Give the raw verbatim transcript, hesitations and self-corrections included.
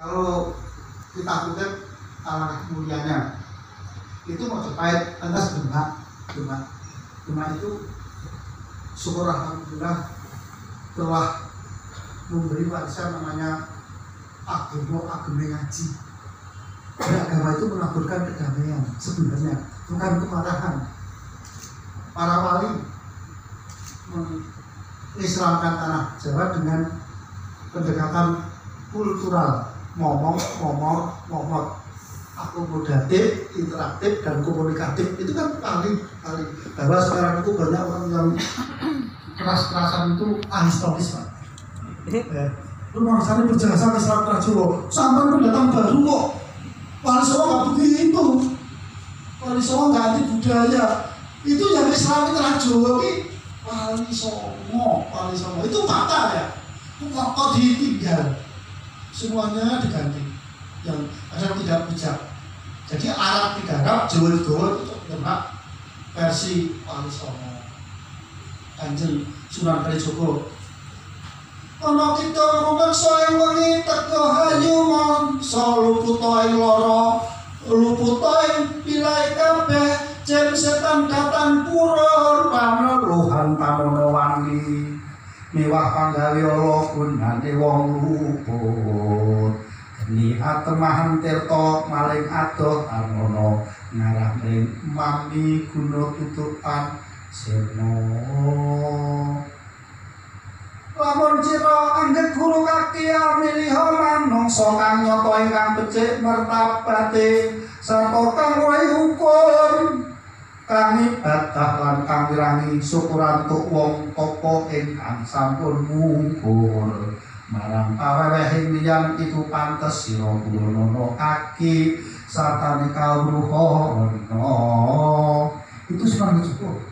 Kalau kita kutip alangkah mulianya, itu mau terkait atas demak, demak, demak itu syukur alhamdulillah telah memberi warisan namanya agama agama ngaji. Agama itu menaburkan kedamaian sebenarnya, bukan kemarahan. Para wali mengislamkan tanah Jawa dengan pendekatan kultural, ngomong, ngomong, ngomong, akomodatif, interaktif, dan komunikatif. Itu kan paling paling bahwa sekarang itu banyak orang yang keras-kerasan itu ahistoris, Pak. Ya. Lu rasanya berjasa ke Selat Prajowo, sampai pendatang baru kok. Wali Songo nggak begitu. Wali Songo nggak anti budaya. Itu yang Islam itu Prajowo ini Wali Songo, Wali Songo itu fakta ya. Itu kok ditinggal. Semuanya diganti. Yang ada yang tidak bijak. Jadi Arab digarap, Jawa Jawa itu demak versi Wali Songo. Kanjeng Sunan Kalijogo. Ana kita rumeksa ing wengi teka hayu mangsa luputa ing lara luputa ing pilai kabeh jem setan datan purun paneruhan panono wangi mewah panggawe ala gunane wong luput geni atemahan tirta maling adoh armono ngarah ning mami guna tutupan sirna. Lamun cira angget guru kaki amiliha manungsa kang nyata ingkang becik martabate sarta kang weruhi hukum kang ibadah lan kang wirangi syukuran tuk wong tapa ingkang sampun mungkur marang pawewehing liyan iku pantes sira bulono kaki sartane kawruhana. Itu Sunan Kalijogo.